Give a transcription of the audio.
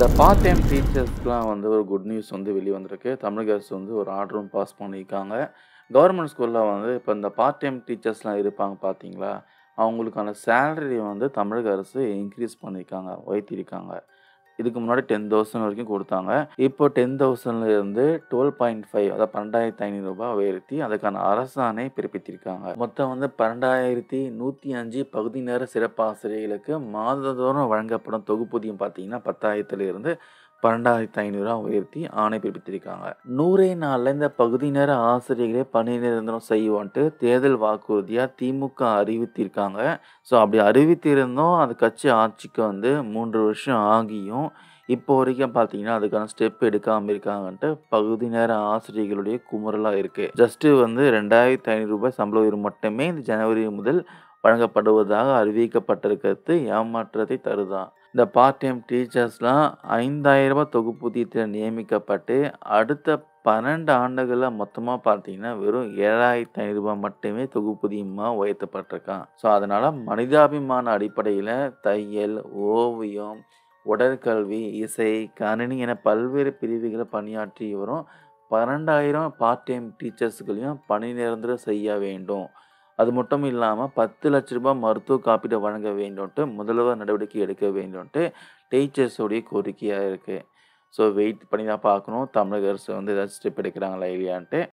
இந்த part time டீச்சர்ஸ்க்குலாம் வந்து ஒரு குட் நியூஸ் வந்து வெளிய வந்திருக்கு. தமிழக அரசு வந்து ஒரு ஆர்டரும் பாஸ் பண்ணியிருக்காங்க. கவர்மெண்ட் ஸ்கூல்ல வந்து இப்ப இந்த பார்ட் டைம் டீச்சர்ஸ்லாம் இருப்பாங்க பார்த்தீங்களா? அவங்களுக்கான சேலரி வந்து தமிழக அரசு இன்கிரீஸ் பண்ணியிருக்காங்க, உயர்த்தியிருக்காங்க. இதுக்கு முன்னாடி 10,000 வரைக்கும் குடுத்தாங்க. இப்போ 10,000ல இருந்து 12.5 அதாவது ரூ. 12,500 உயர்த்தி அதுக்கான அரசாணை பிறப்பித்திருக்காங்க. மொத்தம் வந்து 12,105 பகுதி நேர சிறப்பாசிரியர்களுக்கு மாதந்தோறும் வழங்கப்படும் தொகுப்பூதியம் பார்த்தீங்கன்னா, 10,000லிருந்து ரூ. 12,500 உயர்த்தி ஆணை பிறப்பித்திருக்காங்க. 100 நாள்ல இந்த பகுதி நேர ஆசிரியர்களே பணி நிரந்தரம் செய்வோன்ட்டு தேர்தல் வாக்குறுதியா திமுக அறிவித்திருக்காங்க. ஸோ அப்படி அறிவித்திருந்தும் அந்த கட்சி ஆட்சிக்கு வந்து 3 வருஷம் ஆகியும், இப்போ வரைக்கும் பார்த்தீங்கன்னா, அதுக்கான ஸ்டெப் எடுக்காம இருக்காங்கன்ட்டு பகுதி நேர ஆசிரியர்களுடைய குமுறலா இருக்கு. ஜஸ்ட் வந்து ரூ. 2,500 சம்பள உயர்வு மட்டுமே இந்த ஜனவரி முதல் வழங்கப்படுவதாக அறிவிக்கப்பட்டிருக்கிறது ஏமாற்றத்தை தருதாம். இந்த பார்ட் டைம் டீச்சர்ஸ்லாம் ரூ. 5,000 தொகுப்பூதியத்தில நியமிக்கப்பட்டு, அடுத்த 12 ஆண்டுகள்ல மொத்தமா பார்த்தீங்கன்னா, வெறும் ரூ. 7,500 மட்டுமே தொகுப்பூதியமா உயர்த்தப்பட்டிருக்காம். ஸோ, அதனால மனிதாபிமான அடிப்படையில தையல், ஓவியம், உடற்கல்வி, இசை, கணினி என பல்வேறு பிரிவுகள பணியாற்றி வரும் 12,000 பார்ட் டைம் டீச்சர்ஸ்களையும் பணி நிரந்தரம் செய்ய வேண்டும். அது மட்டும் இல்லாம ரூ. 10,00,000 மருத்துவ காப்பீடு வழங்க வேண்டும்ன்ட்டு முதல்வர் நடவடிக்கை எடுக்க வேண்டும்ன்ட்டு டீச்சர்ஸ் உடைய கோரிக்கையா இருக்கு. ஸோ வெயிட் பண்ணி தான் பார்க்கணும். தமிழக அரசு வந்து ஏதாச்சும் ஸ்டெப் எடுக்குறாங்களா இல்லையான்ட்டு.